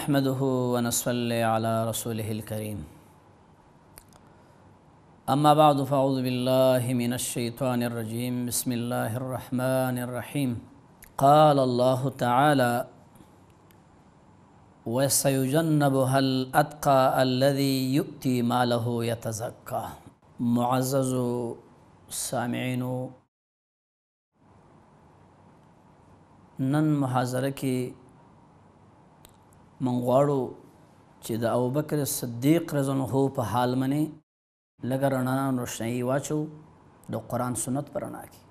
نحمده ونصلي على رسوله الكريم أما بعد فأعوذ بالله من الشيطان الرجيم بسم الله الرحمن الرحيم قال الله تعالى وسيجنبها الأتقى الذي يؤتي ماله يتزكى. معزز سامعين، نن محاضره کې من غواړو چې د ابوبکر صدیق رضی الله عنه په حال باندې لږه رڼا روشنایي واچو د قرآن سنت په رڼا کې.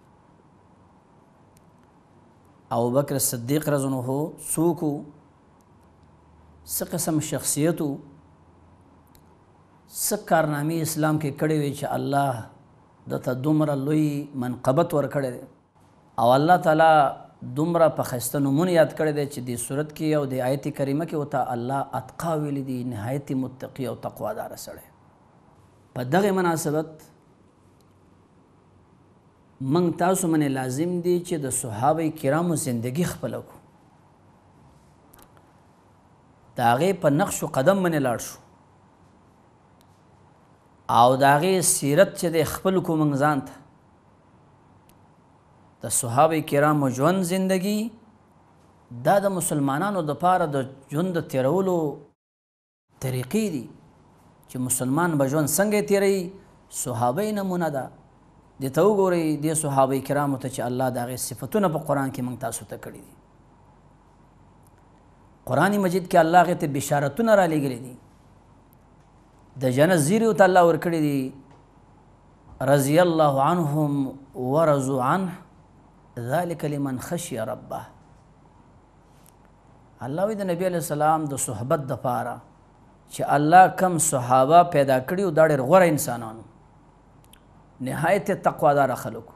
ابوبکر صدیق رضی الله عنه څوک و، څه قسم شخصیت و، څه کارنامې اسلام کې کړې وې چې الله دته دومره لوی منقبت ورکړی دی او الله تعالی دومره په ښایسته نومونه یاد کړی دی چې دې صورت کې او د آیت کریمه کې ورته الله اتقا ویلی دی، نهایت متقي او تقواداره سړی. په دغې مناسبت موږ تاسو باندې لازم دی چې د صحابه کرامو زندگی خپله کړو، د هغې په نقش و قدم باندې لاړ شو او د هغې سیرت چې دی خپل کړو موږ ځان ته. د صحابه کرامو ژوند زندگی دا د مسلمانانو دپاره د ژوند د تیرولو طریقې دي چې مسلمان به ژوند څنګه تیروي. صحابه نمونه ده، دې ته وګورئ دې صحابه کرامو ته چې الله د هغې صفتونه په قرآن کې موږ تاسو ته کړي دي. قرآن مجید کې الله هغې ته بشارتونه رالیږلي دي، د جنت زیري ورته الله ورکړي دي. رضی الله عنهم ورضوا عنه ذلك لمن خشي ربه. الله وی د نبی علیہ السلام د صحبت دپاره چې الله کم صحابه پیدا کړي او دا ډېر غوره انسانانو، نهایت تقواداره خلکو،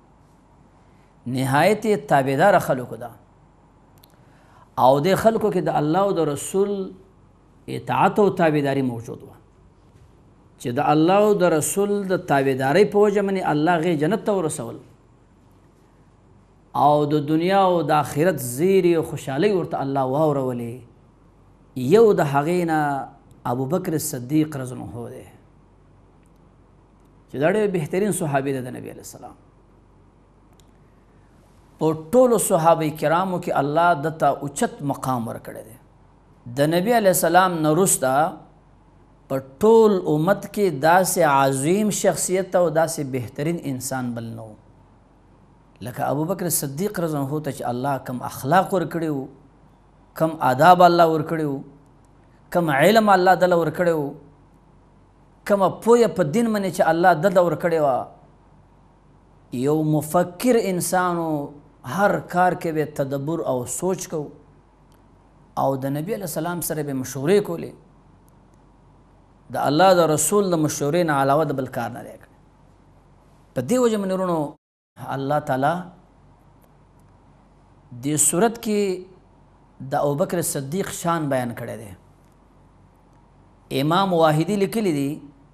نهایت تابعداره خلکو ده او دې خلکو کې د الله او د رسول اطاعت او تابعداري موجود وه چې د الله او د رسول د تابعدارۍ په وجه باندې الله هغې جنت ته ورسول او د دنیا او د آخرت زیری او خوشحالۍ ورته الله واورولې. یو د هغې نه ابوبکر صدیق رضی الله عنه دی چې دا ډېر بهترین صحابي دی د نبي علیه السلام. په ټولو صحابه کرامو کې الله دته اوچت مقام ورکړی دی. د نبي علیه السلام نه وروسته په ټول امت کې داسې عظیم شخصیت او داسې بهترین انسان بل نه و لکه ابوبکر صدیق رضی الله عنه ته چې الله کم اخلاق ورکړي وو، کم آداب الله ورکړي وو، کم علم الله دله ورکړی وو، کومه پویه په دین باندې چې الله دله ورکړې وه. یو مفکر انسان و، هر کار کې به تدبر او سوچ کو او د نبی علیه السلام سره به مشورې کولې. د الله د رسول د مشورې نه علاوه د بل کار نه دی کړی. په دې وجه باندې ورونو الله تعالی دې صورت کې د ابوبکر صدیق شان بیان کړی دی. امام واحدی لیکلی دی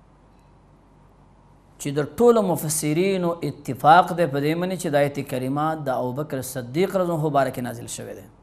چې د ټولو مفسرینو اتفاق دی په دې باندې چې د آیت کریمه د ابوبکر صدیق رضی الله عنه باره کې نازل شوی دی.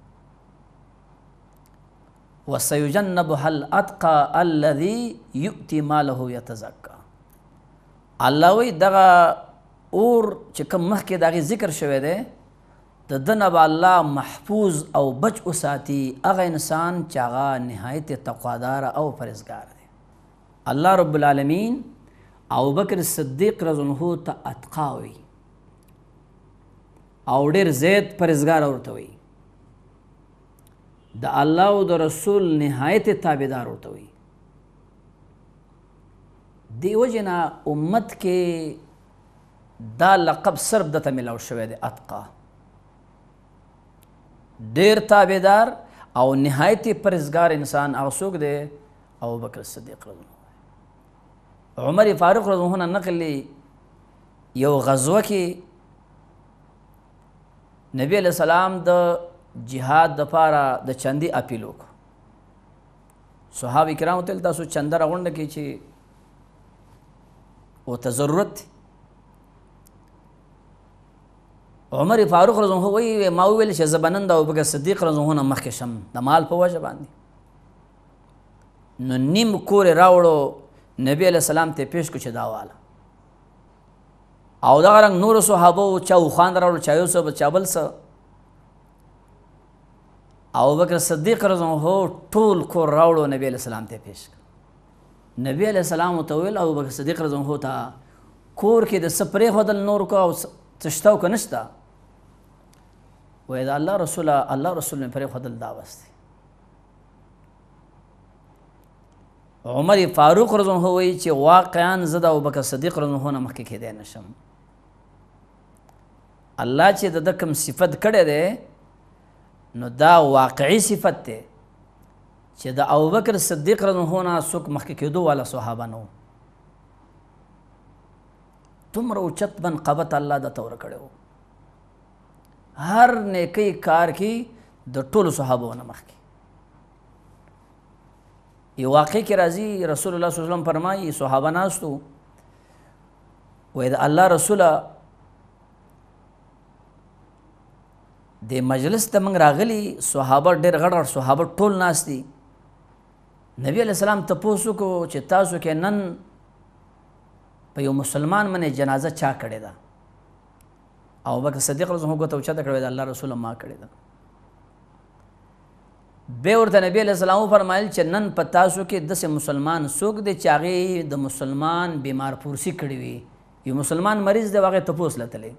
وسيجنبها الاتقى الذي يؤتي ماله يتزكى. الله وی دغه اور چې کوم مخکې د هغې ذکر شوی دی د ده نه به الله محفوظ او بچ وساتي هغه انسان چې هغه نهایت تقواداره او پرهیزګار دی. الله رب العالمین ابوبکر صدیق رضی الله عنه ته اتقا وی او ډېر زیات پرهیزګار ورته وی، د الله او د رسول نهایت تابعدار ورته وی. دې وجې نه امت کې دا لقب صرف دته میلاو شوی دی اتقا، ډېر تابعدار او نهایت پرهیزګار انسان هغه څوک دی ابوبکر صدیق رضی الله عنه. عمر فاروق رضی الله عنه نقل لی یو غزوه کې نبی علیه السلام د جهاد دپاره د چندي اپیل وکړو. صحابه کرامو ته تاسو چنده راغونډه کړئ چې ورته ضرورت دی. عمر فاروق رضی الله عنه وایي ما وویل چې زه به نن د ابوبکر صدیق رضی الله عنه مخکې شم د مال په وجه باندې. نو نیم کور یې راوړو نبی علیه السلام ته پیش کړو چې دا واله او دغه رنګ نورو صحابو چا اوښان راوړو چا یو څه چا بل څه ابوبکر صدیق رضی الله عنه ټول کور راوړو نبی علیه السلام ته پیش کړ نبی علیه السلام ته ویل ابوبکر صدیق رضی الله عنه ته کور کې د څه پرېښودل نور کو او څه شته او که نشته وایي د الله رسول مې پرېښودل دا بس دی عمر فاروق رضی الله عنه وایي چې واقعا زه د ابوبکر صدیق رضی الله عنه نه مخکې کېدی نه شم الله چې د ده کوم صفت کړی دی نو دا واقعي صفت دی چې د ابوبکر صدیق رضی الله عنه نه څوک مخکې کېدو والا صحابه نه و دومره اوچت منقبت الله درته ورکړی و هر نیکۍ کار کې د ټولو صحابو نه مخکې یو واقع کې راځي رسول الله صلی الله علیه وسلم فرمایي صحابه ناستو وایي د الله رسوله د مجلس ته موږ راغلي صحابه ډېر غټ غټ صحابه ټول ناست دي نبی علیه السلام تپوس وکړو چې تاسو کې نن په یو مسلمان باندې جنازه چا کړې ده ابوبکر صدیق رضی الله عنه ګوته اوچته کړې ده الله رسوله ما کړې ده بیا ورته نبی علیه السلام فرمایل چې نن په تاسو کې داسې مسلمان څوک دی چې هغې د مسلمان بیمار پورسي کړې وي یو مسلمان مریض دی هغې تپوس لتلی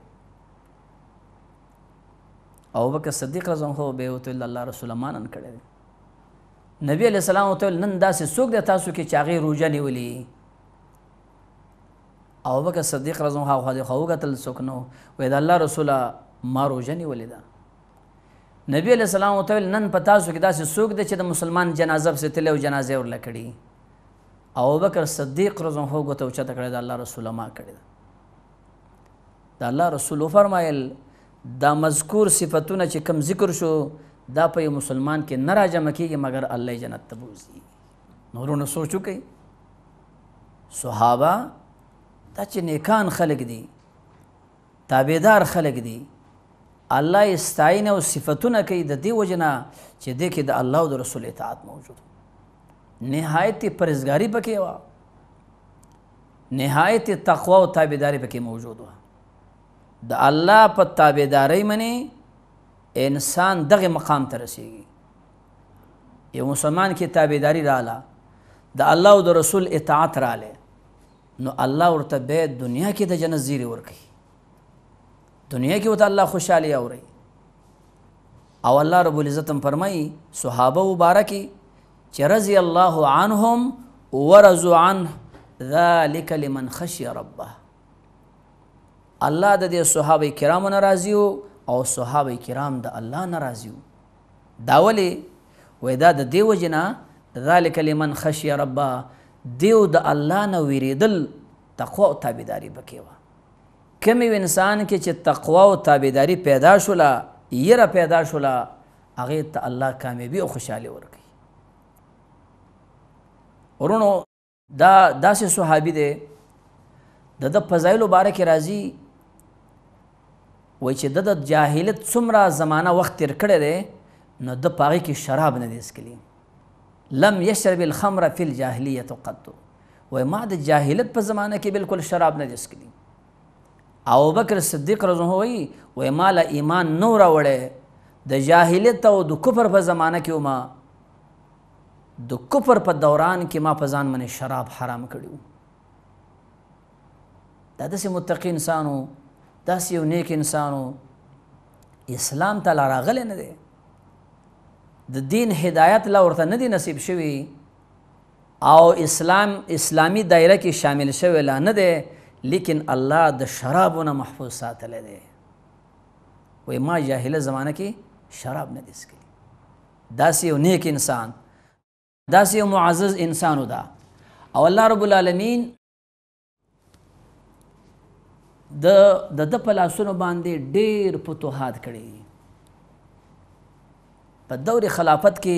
ابوبکر صدیق رضی الله عنه بیا ورته ویل الله رسوله ما نن کړی دی نبی علیه السلام ورته ویل نن داسې څوک دی تاسو کې چې هغې روژه نیولي ابوبکر صدیق رضی الله عنه خوا وکتل څوک نه وایي د الله رسوله ما روژه نیولې ده نبی علیه السلام ورته ویل نن په تاسو کې داسې څوک دی چې د مسلمان جنازه پسې تللی او جنازه یې ورله کړي ابوبکر صدیق رضی الله عنه ګوته اوچته کړې د الله رسوله ما کړې ده د الله رسول وفرمایل دا مذکور صفتونه چې کم ذکر شو دا په یو مسلمان کې نه راجمع کېږي مګر الله جنت ته بوځي نورونه سوچ وکړئ صحابه دا چې نیکان خلق دي تابعدار خلق دي الله یې ستاینه او صفتونه کوي د دې وجه نه چې دې کې د الله او د رسول اطاعت موجود نهایت پرهیزګاري پکې وه نهایت تقوا او تابعداري پکې موجود وه د الله په تابعدارۍ باندې انسان دغه مقام ته رسیږي یو مسلمان کې تابعداري رااله د الله او د رسول اطاعت رااله نو الله ورته بیا دنیا کې د جنت زیری ورکوي دنیا کې ورته الله خوشحالي اوري او الله رب العزت هم فرمایي صحابه مبارکي چې رضی الله عنهم ورضوا عنه ذلک لمن خشي ربه الله د دې صحابه کرامو نه راضي او صحابه کرام د الله نه راضي دا ولې وایي دا د دې وجې نه ذلک لمن خشي ربه دیو د الله نه ویریدل تقوا او تابعداري پکې وه کوم یو انسان کې چې تقوا او تابعداري پیدا شوله یره پیدا شوله هغې ته الله کامیابي او خوشحالي ورکوي ورونو دا داسې صحابي دی د ده فضایلو باره کې راځي وایي چې د جاهلیت څومره زمانه وخت تېر کړی دی نو ده په هغې کې شراب نه دی څکلي لم یشرب الخمر فی الجاهلیت قط وایي ما د جاهلیت په زمانه کې بالکل شراب نه دی څکلي ابوبکر صدیق رضی الله عنه وایي ما له ایمان نه راوړی د جاهلیت او د کفر په زمانه کې وما د کفر په دوران کې ما په ځان باندې شراب حرام کړي وو دا داسې متقي انسان و داسې یو نیک انسان و اسلام ته لا راغلی نه دی د دین هدایت لا ورته نه دی نصیب شوي او اسلامي دایره کې شامل شوی لا نه دی لیکن الله د شرابو نه محفوظ ساتلی دی وایي ما جاهله زمانه کې شراب نه دی څکلی داسې یو نیک انسان داسې یو معزز انسان و دا او الله رب العالمین د ده په لاسونو باندې ډېر فتوحات کړي په دور خلافت کې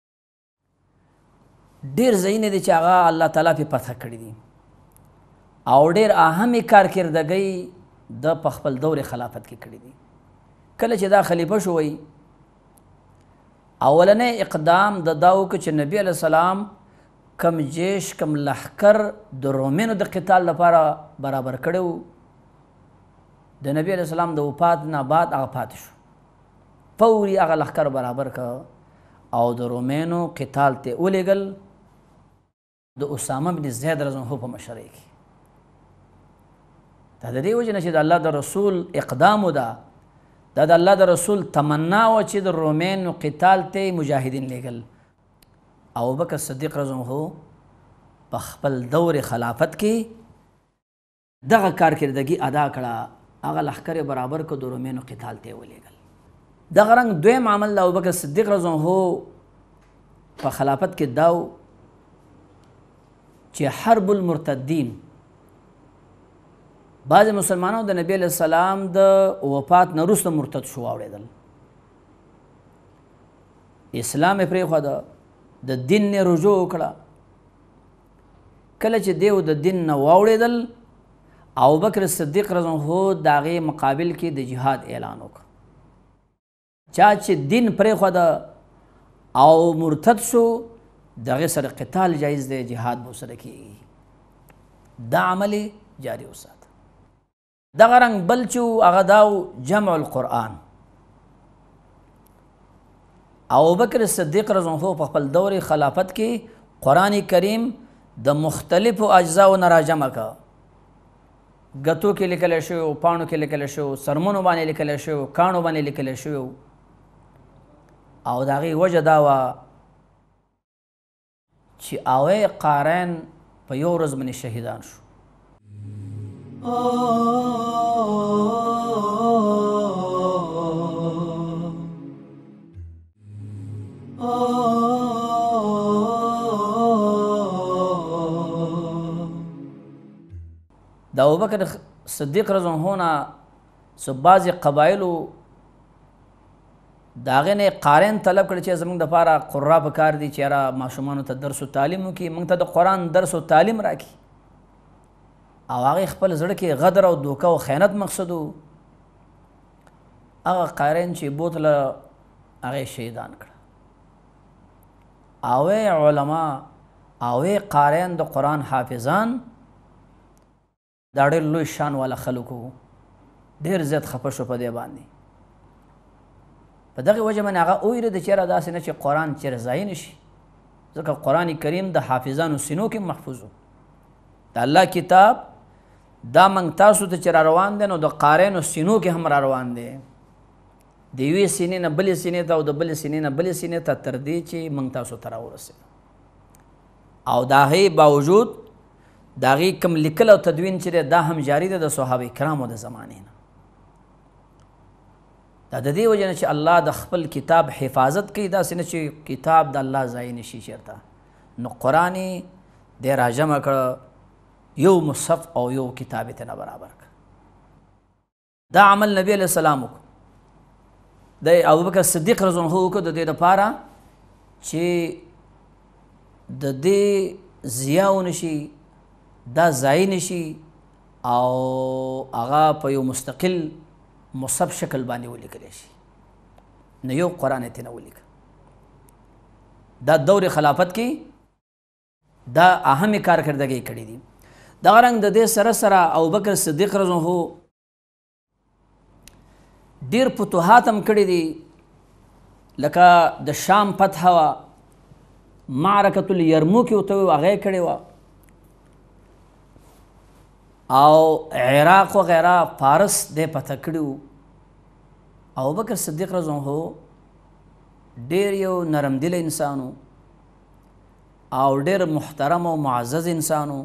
ډېر ځایونه دي چې هغه الله تعالی پې فتح کړي دي او ډېر اهمې کارکردګۍ د په خپل دور خلافت کې کړي دي کله چې دا خلیفه شوی اولنی اقدام د دا وکړه چې نبی علیه السلام کم جیش کم لښکر د رومینو د قتال لپاره برابر کړی و د نبی علیه السلام د وفات نه بعد هغه پاتې شو فوري هغه لښکر برابر که او د رومینو قتال ته ولېږل د اسامه بن زید رضی الله عنه په مشرۍ کې دا د دې وجې نه چې د الله د رسول اقدام ده دا د الله د رسول تمنا وه چې د رومینو قتال ته مجاهدین لېږل ابوبکر صدیق رضی الله عنه په خپل دور خلافت کې دغه کارکردګي ادا کړه هغه لښکر برابر کړ د رومینو قتال ته ولېږل دغه رنګ دویم عمل د ابوبکر صدیق رضی الله عنه په خلافت کې دا چې حرب المرتدین بعض مسلمانانو د نبی علیه السلام د وفات نه وروسته مرتد شو واوړېدل اسلام یې پرېښوده د دین نه رجوع وکړه کله چې دیو د دین نه واوړېدل ابوبکر صدیق رضی الله عنه د هغې مقابل کې د جهاد اعلان وکړ چا چې دین پرېښوده او مرتد شو د هغې سره قتال جایز دی جهاد به ورسره کېږي دا عمل جاري وساته دغه رنګ بل چې هغه دا جمع القرآن ابوبکر صدیق رضی الله عنه په خپل دور خلافت کې قرآن کریم د مختلفو اجزاو نه راجمع که ګتو کې لیکلی شوی و پاڼو کې لیکلی شوی و سرمنو باندې لیکلی شوی و کاڼو باندې لیکلی شوی و او د هغې وجه دا وه چې اوی قارین په یو ورځ باندې شهیدان شو د ابوبکر صدیق رضی الله عنه څو بعضې قبایلو د هغې نه قارین طلب کړی چې زموږ دپاره قرا په کار دي چې یاره ماشومانو ته درس و تعلیم وکړي موږ ته د قرآن درس و تعلیم راکړي او هغې خپل زړه کې غدر او دوکه او خیانت مقصد و هغه قارین چې بوتله هغې شهیدان کړه اوی علما اوی قارین د قرآن حافظان دا ډېر لوی شان والا خلک وو ډېر زیات خفه شو په دې باندې په دغې وجه باندې هغه وویرېده چې یاره داسې نه چې قرآن چېرې ضایع نه شي ځکه قرآن کریم د حافظانو سینو کې محفوظ و د الله کتاب دا موږ تاسو ته چې را روان دی نو د قارینو سینو کې هم را روان دی د یوې سینې نه بلې سینې ته او د بلې سینې نه بلې سینې ته تر دې چې موږ تاسو ته راورسېږو او د هغې باوجود د هغې کوم لیکل او تدوین چې دی دا هم جاري دی د صحابه کرامو د زمانې نه دا د دې وجه نه چې الله د خپل کتاب حفاظت کوي داسې نه چې کتاب د الله ضایع نه شي چېرته نو قرآن یې دی راجمع کړه یو مصحف او یو کتاب یې ترنه برابر کړه دا عمل نبی علیه السلام وکړو د ابوبکر صدیق رضی الله عنه وکړو د دې دپاره چې د دې ضیاع ونه شي دا ضایع نه شي او هغه په یو مستقل مصحف شکل باندې ولیکلی شي نو یو قرآن یې ترنه ولیکه دا دور خلافت کې دا اهمې کارکردګۍ کړي دي دغه رنګ د دې سره سره ابوبکر صدیق رضی الله عنه ډېر فتوحات هم کړي دي لکه د شام فتح وه معرکة الیرموک یې ورته هغه یې کړې وه او عراق وغیره فارس دی فتح کړي وو ابوبکر صدیق رضی الله عنه ډېر یو نرم دله انسان و او ډېر محترم او معزز انسان و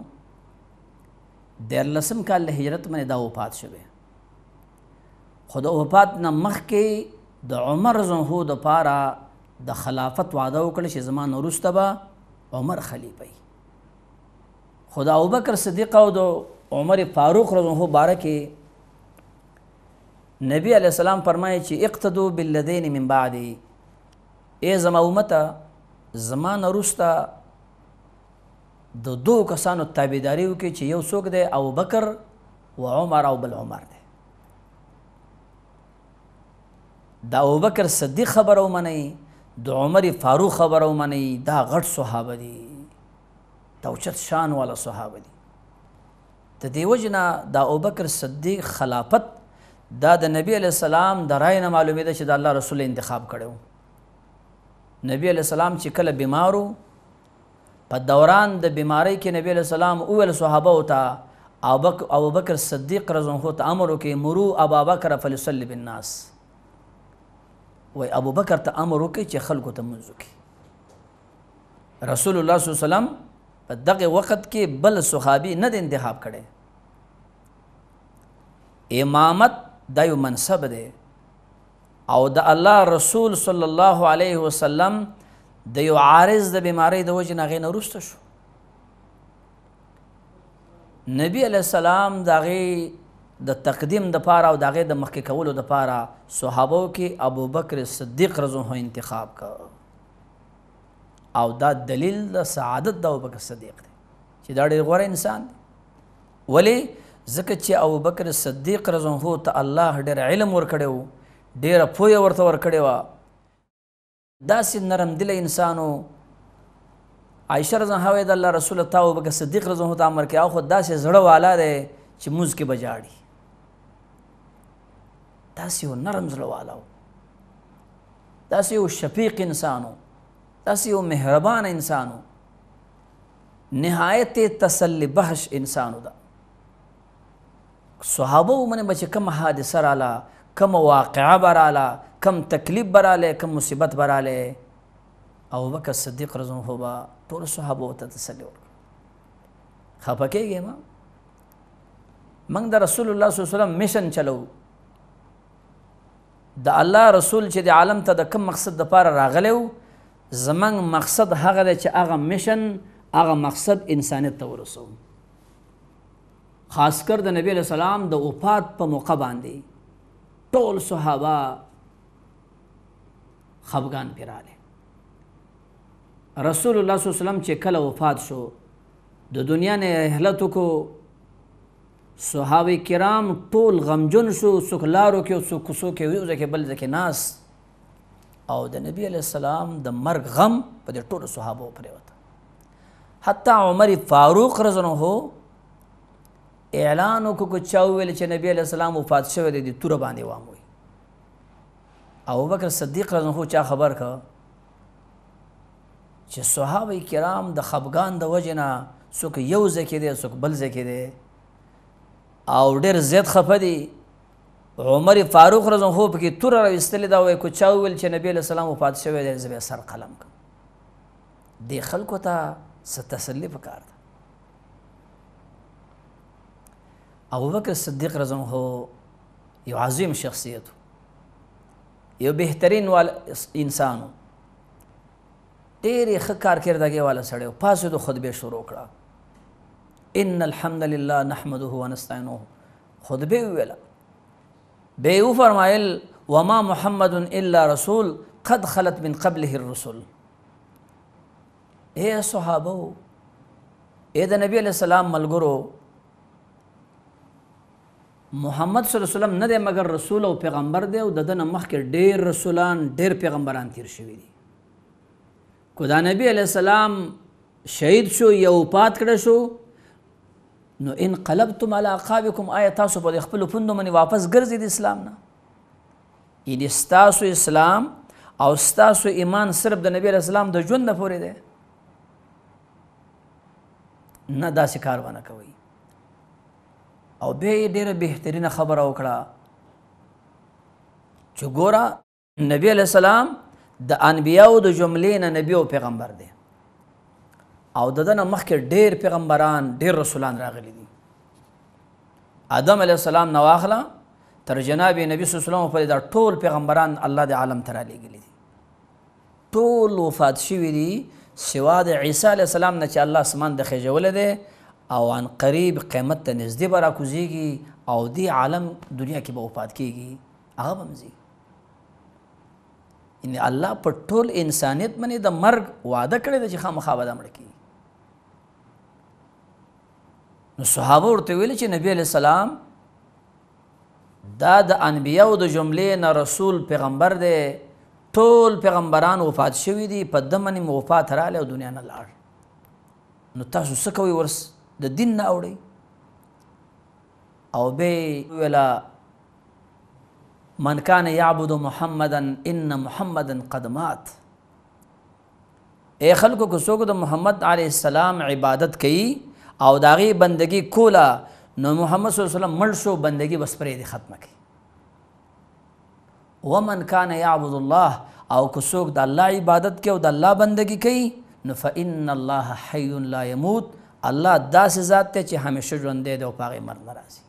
14 کال له هجرت باندې دا وفات شوی خو د وفات نه مخکې د عمر رضی الله عنه دپاره د خلافت وعده وکړه چې زما نه وروسته به عمر خلیفه وي خو د ابوبکر صدیق او د عمر فاروق رضی الله عنه باره کې نبی علیه السلام فرمایي چې اقتدو بالذین من بعدی ای زما امته زما نه وروسته د دو کسانو تابعداري وکړي چې یو څوک دی ابوبکر و عمر او بل عمر دی د ابوبکر صدیق خبره ومنئ د عمر فاروق خبره ومنئ دا غټ صحابه دي دا اوچت شان والا صحابه دي. د دې وجې نه د ابوبکر صدیق خلافت دا د نبی علیه السلام د رای نه معلومېده چې د الله رسول انتخاب کړی و. نبی علیه السلام چې کله بیمارو په دوران د بیماری کې نبی علیه السلام وویل صحابهو ته ابوبکر صدیق رضی الله عنه ته امر وکړي مرو ابابکر فلیصلی بالناس، وایي ابوبکر ته امر وکړي چې خلکو ته لمونځ وکړي. رسول الله صلی الله علیه وسلم په دغه وخت کې بل صحابي نه د انتخاب کړی. امامت دا یو منصب دی او د الله رسول صلی الله علیه وسلم د یو عارض د بیماری د وجې نه هغې نه وروسته شو. نبی علیه السلام د هغې د تقدیم دپاره او د هغې د مخکې کولو دپاره صحابو کې ابوبکر صدیق رضی الله عنه انتخاب کړ او دا دلیل د سعادت د ابوبکر صدیق دی چې دا ډېر غوره انسان دی. ولې؟ ځکه چې ابوبکر صدیق رضی الله عنه ته الله ډېر علم ورکړی و، ډېره پوهه ورته ورکړې وه، داسې نرم دله انسان و. عایشه رضی الله عنها د الله رسول ته ابوبکر صدیق رضی الله عنه ته امر کوي او خو داسې زړه والا دی چې مونځ کې به جاړي، داسې یو نرم زړه والا و، داسې یو شفیق انسان و، داسې یو مهربان انسان و، نهایت تسلی بخش انسان و. دا صحابه ومنه به چې کوم حادثه راله، کوم واقعه به راله، کم تکلیف به رالی، کم مصیبت به رالی، ابوبکر صدیق رضی الله عنه به ټولو صحابو ته تسلي ورکړه. خفه کېږې ما موږ د رسول الله صلی الله علیه وسلم میشن چلو. د الله رسول چې د عالم ته د کوم مقصد دپاره راغلی و، زموږ مقصد هغه دی چې هغه میشن هغه مقصد انسانیت ته ورسوو. خاص کر د نبی علیه السلام د وفات په موقع باندې ټول صحابه خفګان پرې راغلی. رسول الله صلی الله علیه وسلم چې کله وفات شو د دنیا نه رحلت وکړو، صحابه کرام ټول غمجن شو، څوک لارو کې او څوک کوڅو کې یو ځای کې بل ځای کې ناست، او د نبی علیه السلام د مرګ غم په دې ټولو صحابو پرېوته. حتی عمر فاروق رضی الله عنه اعلان وکړو که چا وویل چې نبی علیه السلام وفات شوی دی د توره باندې واموي. ابوبکر صدیق رضی الله عنه چا خبر که چې صحابه کرام د خفګان د وجې نه څوک یو ځای کې دی څوک بل ځای کې دی او ډېر زیات خفه دي. عمر فاروق رضی الله عنه پکې توره راویستلې ده، وایي که چا وویل چې نبی علیه السلام وفات شوی دی زه به سر قلم کړم. دې خلکو ته څه تسلي پکار ده. ابوبکر صدیق رضی الله عنه یو عظیم شخصیت و، یو بهترین انسان و، ډېرې ښه کارکردګۍ والا سړی و. پاڅېدو خطبې شروع کړه، ان الحمد لله نحمده ونستعینه، خطبې وویله. بیا یې وفرمایل وما محمد الا رسول قد خلت من قبله الرسل. ای صحابو، ای د نبی علیه السلام ملګرو، محمد صلی الله علیه وسلم نه دی مګر رسول او پیغمبر دی او د ده نه مخکې ډېر رسولان ډېر پیغمبران تیر شوي دي. که دا نبی علیه السلام شهید شو یا وفات کړی شو نو انقلبتم علی اعقابکم، آیا تاسو په خپلو پوندو باندې واپس ګرځئ د اسلام نه؟ یعنې ستاسو اسلام او ستاسو ایمان صرف د نبی علیه السلام د ژوند نه پورې دی؟ نه، داسې کار به نه کوئ. او بیا یې ډېره بهترینه خبره وکړه چې ګوره نبی علیه السلام د انبیاو د جملې نه نبی او پیغمبر دی او د ده نه مخکې ډېر پیغمبران ډېر رسولان راغلي دي. آدم علیه السلام نه واخله تر جناب نبی صلی الله علیه وسلم پورې دا ټول پیغمبران الله د عالم ته رالیږلي دي. ټول وفات شوي دي سوا د عیسی علیه السلام نه چې الله اسمان د خیژولی دی او عن قریب قیمت ته نږدې به راکوزېږي او دې عالم دنیا کې به وفات کېږي، هغه به هم ځي. یعنې الله په ټول انسانیت باندې د مرګ وعده کړې ده چې خامخا به دا مړه کېږي. نو صحابه ورته ویل چې نبی علیه السلام دا د انبیاو د جملې نه رسول پیغمبر دی، ټول پیغمبران وفات شوي دي، په ده باندې وفات راغلی او دنیا نه لاړ. نو تاسو څه کوئ ورس د دین نه اوړئ او بیا ویله من کان یعبد محمدا ان محمدا قد مات اے خلکو که څوک د محمد علیه السلام عبادت کوي او د هغې بندګي کوله نو محمد صلی الله علیه وسلم مړ شو بندګي بس پرې دې ختمه کوي ومن کان یعبد الله او که څوک د الله عبادت کوي او د الله بندګي کوي نو فإن الله حی لا یموت الله داسې ذات دی چې همیشه ژوندی دی او په هغې مرګ نه راځي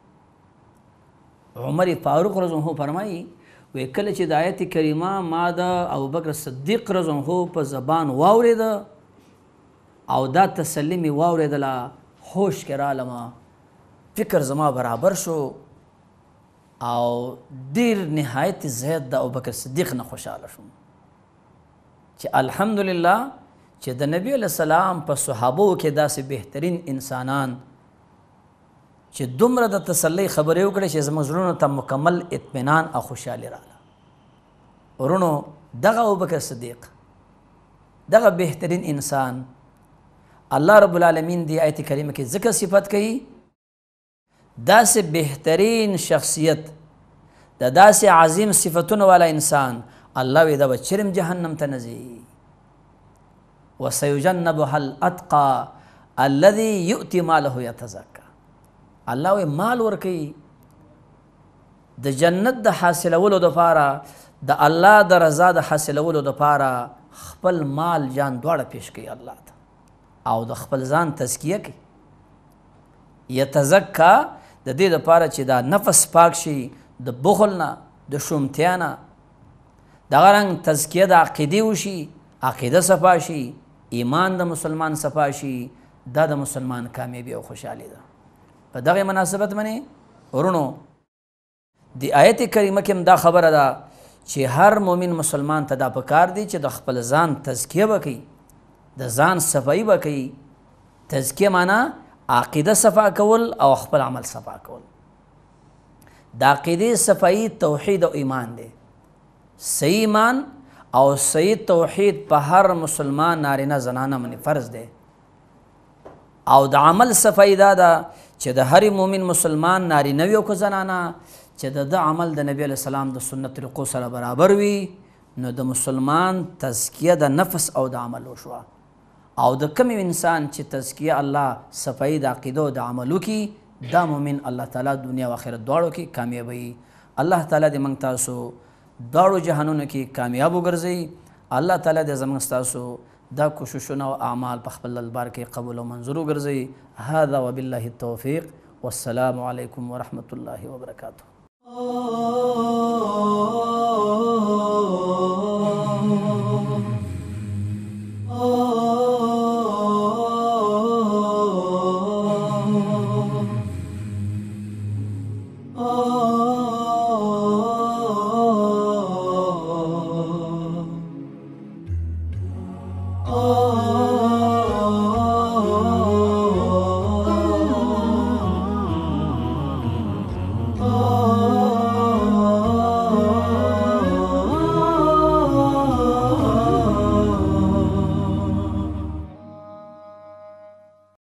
عمر فاروق رضی الله عنه فرمایي وی کله چې د آیت کریمه ما د ابوبکر صدیق رضی الله عنه په زبان واورېده او دا تسلي مې واورېدله هوش کې رالمه فکر زما برابر شو او ډېر نهایت زیات د ابوبکر صدیق نه خوشحاله شوم چې الحمدلله چې د نبی علیه السلام په صحابو کې داسې بهترین انسانان چې دومره د تسلی خبرې وکړې چې زموږ زړونو ته مکمل اطمینان او خوشحالي راغله ورونو دغه ابوبکر صدیق دغه بهترین انسان الله رب العالمین دی آیت کریمه کې ذکر صفت کوي داسې بهترین شخصیت د داسې عظیم صفتونو والا انسان الله وی دا به چرم جهنم ته نه ځي وسیجنبها الاتقى الذي یؤتي ماله یتزکا الله وی مال ورکوي د جنت د حاصلولو دپاره د الله د رضا د حاصلولو دپاره خپل مال جان دواړه پیش کوي الله ته او د خپل ځان تزکیه کوي یتزکا د دې دپاره چې دا نفس پاک شي د بخل نه د شومتیا نه دغه رنګ تزکیه د عقیدې وشي عقیده صفا شي ایمان د مسلمان صفا شي دا د مسلمان کامیابي او خوشحالي ده په دغه مناسبت باندې ورونو د آیت کریمه کې هم دا خبره ده چې هر مؤمن مسلمان ته دا پکار دی چې د خپل ځان تزکیه وکړي د ځان صفایي وکړي تزکیه معنا عقیده صفا کول او خپل عمل صفا کول د عقیدې صفایي توحید او ایمان دی صحیح ایمان او صحیح توحید په هر مسلمان نارینه زنانه باندې فرض دی او د عمل صفایي دا ده چې د هر مؤمن مسلمان نارینه وي او که زنانه چې د عمل د نبی علیه السلام د سنت طریقو سره برابر وي نو د مسلمان تزکیه د نفس او د عمل وشوه او د کوم انسان چې تزکیه الله صفایي د عقیده او د عمل وکړي دا مؤمن الله تعالی دنیا او آخرت دواړو کې کامیابوي الله تعالی دې موږ تاسو دواړو جهانونو کې کامیاب وګرځوي الله تعالی دې زموږ ستاسو دا کوششونه او اعمال په خپل دربار کې قبول او منظور وګرځوي هذا وبالله التوفیق والسلام علیکم ورحمة الله وبرکاته